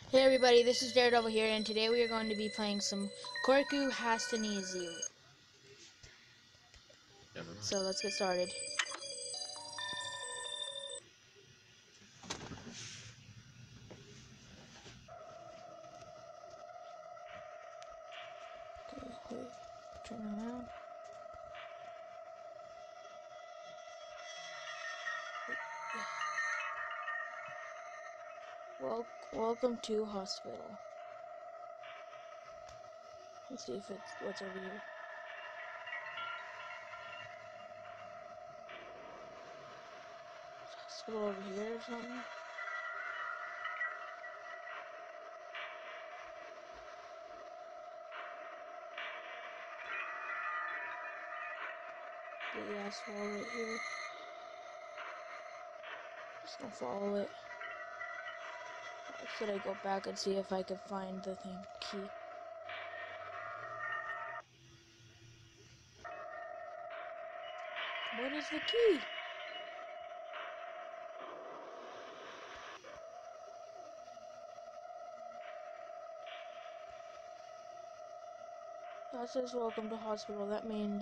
Hey everybody, this is Daredevil here, and today we are going to be playing some Korku Hastanizu. So let's get started. Okay, wait, turn around. Welcome to hospital. Let's see if it's what's over here. Hospital over here or something. Big ass wall right here. Just gonna follow it. Should I go back and see if I can find the key? What is the key? That says welcome to hospital. That means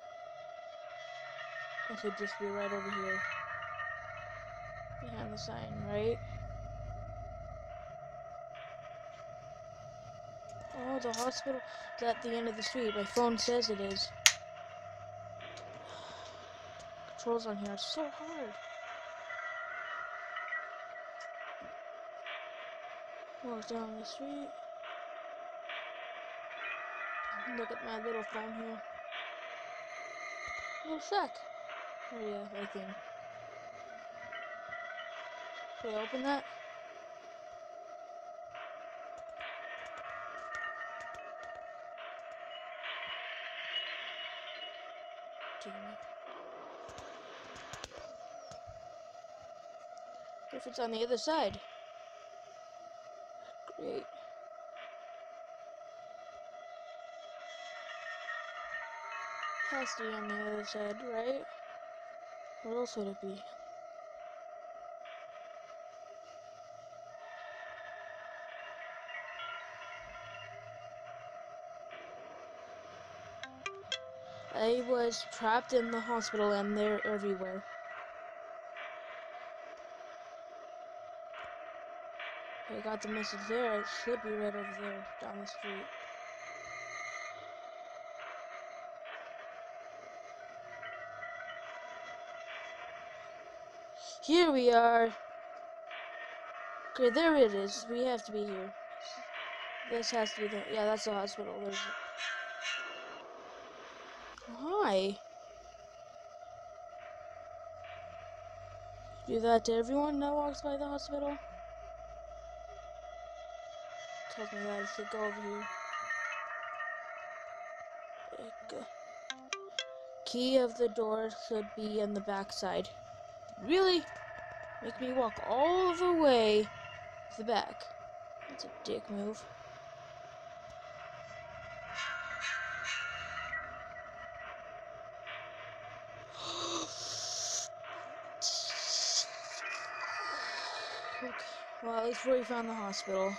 it could just be right over here. Behind the sign, right? Oh, the hospital is at the end of the street. My phone says it is. Controls on here are so hard. Walk down the street. Look at my little phone here. Little shack. Oh yeah, I think. Should I open that? Damn it. If it's on the other side. Great. Has to be on the other side, right? Where else would it be? I was trapped in the hospital and they're everywhere. I got the message there. It should be right over there, down the street. Here we are. Okay, there it is. We have to be here. This has to be the... Yeah, that's the hospital. There's... Why? Do that to everyone that walks by the hospital? Tells me that I should go over here. Key of the door should be in the back side. Really? Make me walk all the way to the back. That's a dick move. Okay. Well, at least we found the hospital.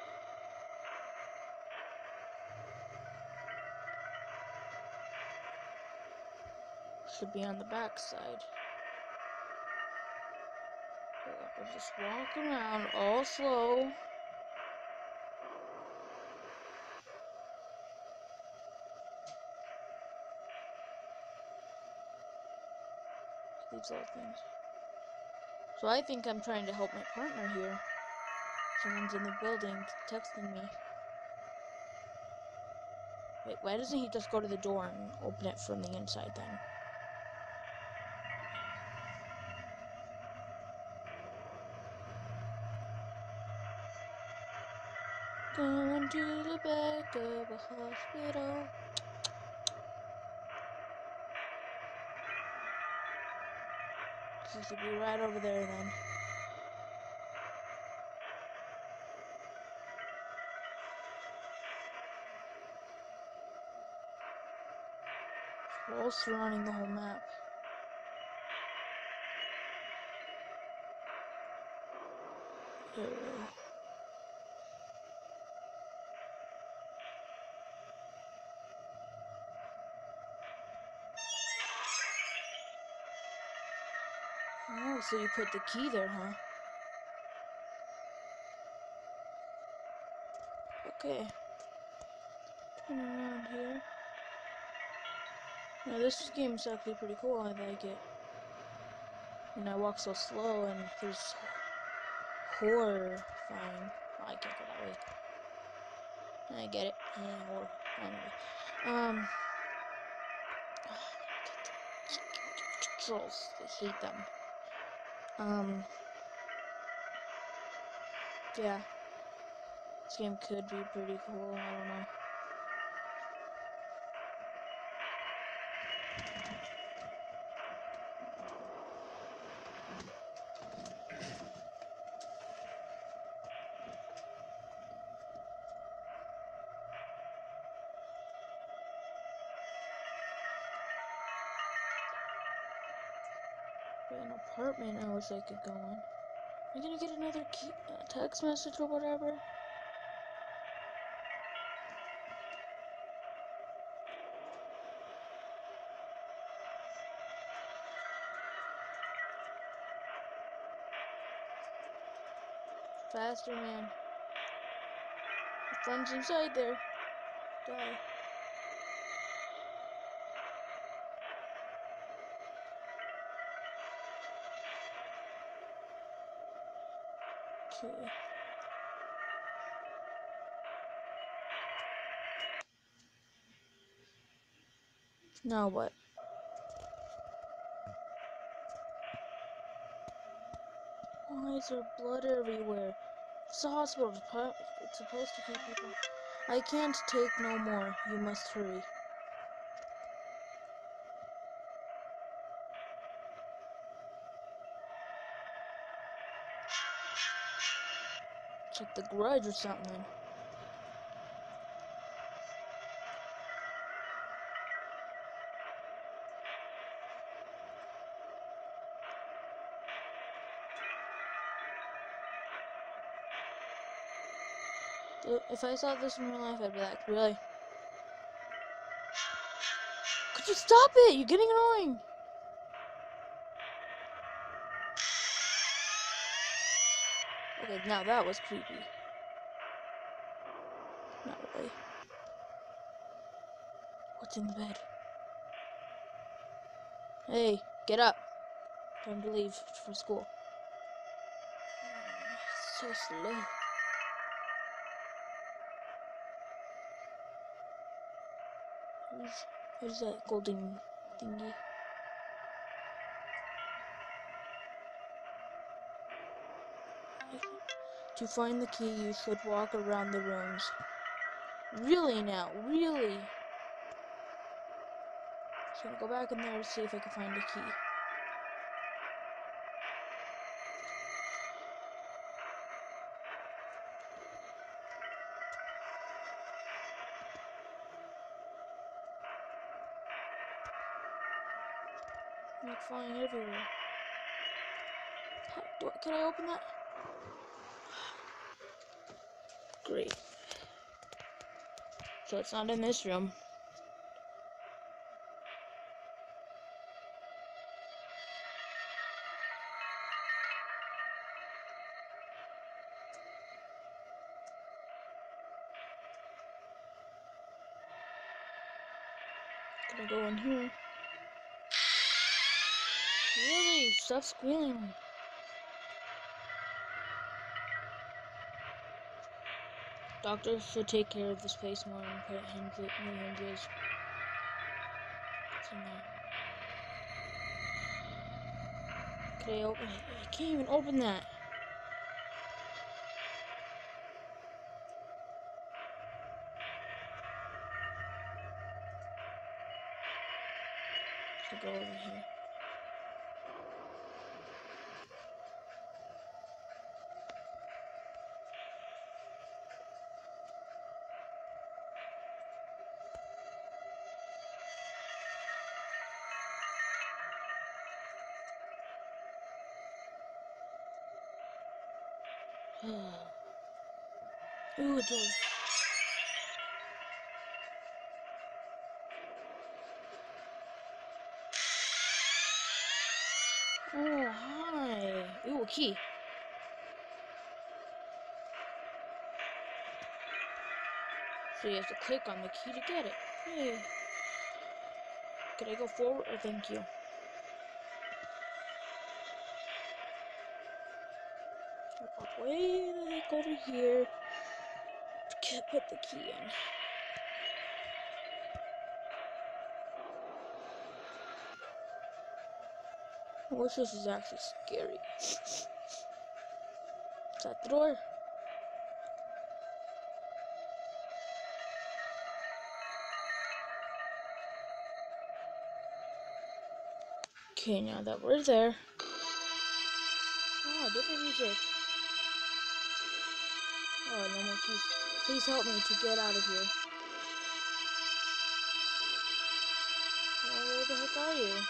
Should be on the back side. I'll just walk around all slow. These little things. So I think I'm trying to help my partner here. Someone's in the building texting me. Wait, why doesn't he just go to the door and open it from the inside then? Going to the back of a hospital. He should be right over there then. Walls surrounding the whole map. There we go. Oh, so you put the key there, huh? Okay. Turn around here. Now this game's actually pretty cool. I like it. And I walk so slow, and there's horrifying. Oh, I can't go that way. I get it. Anyway, controls. I hate them. Yeah. This game could be pretty cool. I don't know. An apartment I wish I could go in. Am I gonna get another key, text message or whatever? Faster, man. The friend's inside there. Die. Okay. Now what? Why is there blood everywhere? It's a hospital. It's supposed to keep people. I can't take no more. You must hurry. It's like The Grudge or something. If I saw this in real life, I'd be like, really? Could you stop it? You're getting annoying. Okay, now that was creepy. Not really. What's in the bed? Hey, get up. Time to leave for school. So slow. Where's that golden thingy? To find the key, you should walk around the rooms. Really now? Really? So I'm gonna go back in there to see if I can find a key. I'm like flying everywhere. Can I open that? Great. So it's not in this room. Gonna go in here. Really? Stop squealing. Doctors should take care of this place more and put new hinges. What's in there? Can I open it? I can't even open that. Should go over here. Ooh, a door. Oh, Ooh, a key. So you have to click on the key to get it. Hey. Could I go forward? Oh, thank you. Walk way the heck over here. Put the key in. I wish this is actually scary. Is that the door? Okay, now that we're there. Oh, different music. Oh, no more keys. Please help me to get out of here. Oh, where the heck are you?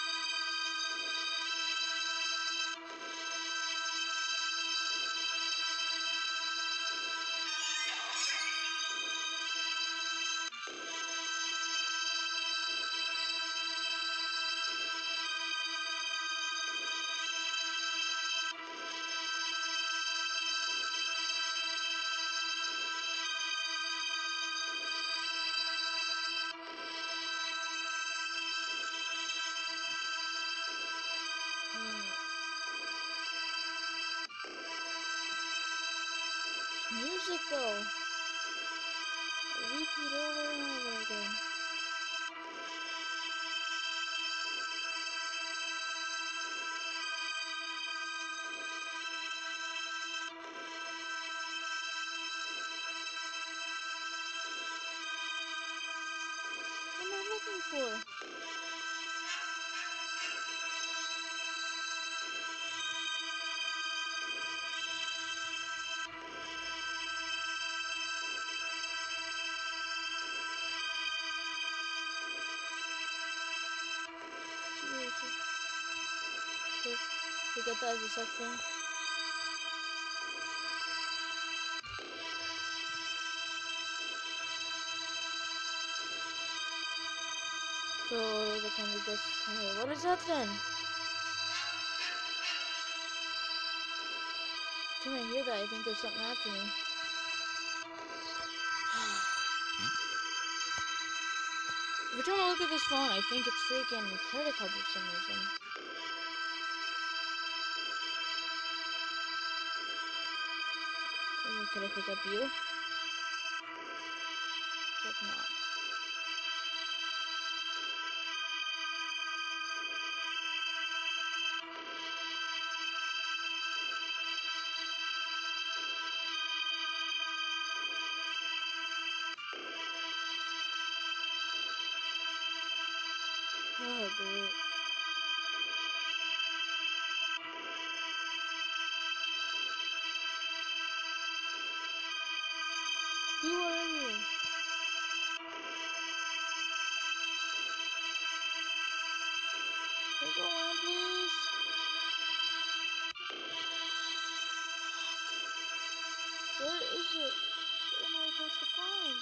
Music though. Repeat over and over again. What am I looking for? Seriously. Okay, we got that as a suck thing. So the kind of goes. Hey, what is that then? Can I hear that? I think there's something after me. Every time I look at this phone, I think it's freaking credit card for some reason. Could I pick up you? Hope not. Oh, great. Who are you? Can I go on, please? Where is it? What am I supposed to find?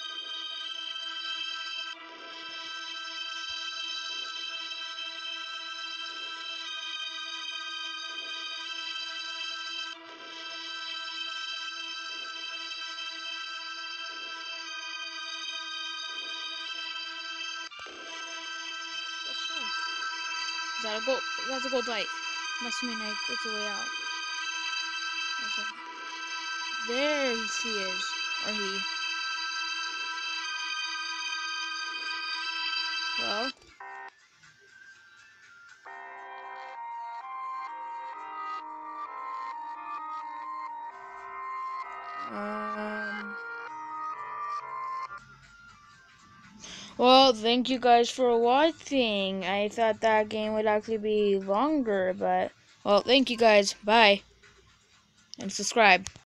Is that a gold? That's a gold light. Must mean it's a way out. Okay. There she is. Or he. Well. Well, thank you guys for watching. I thought that game would actually be longer, but... Well, thank you guys. Bye. And subscribe.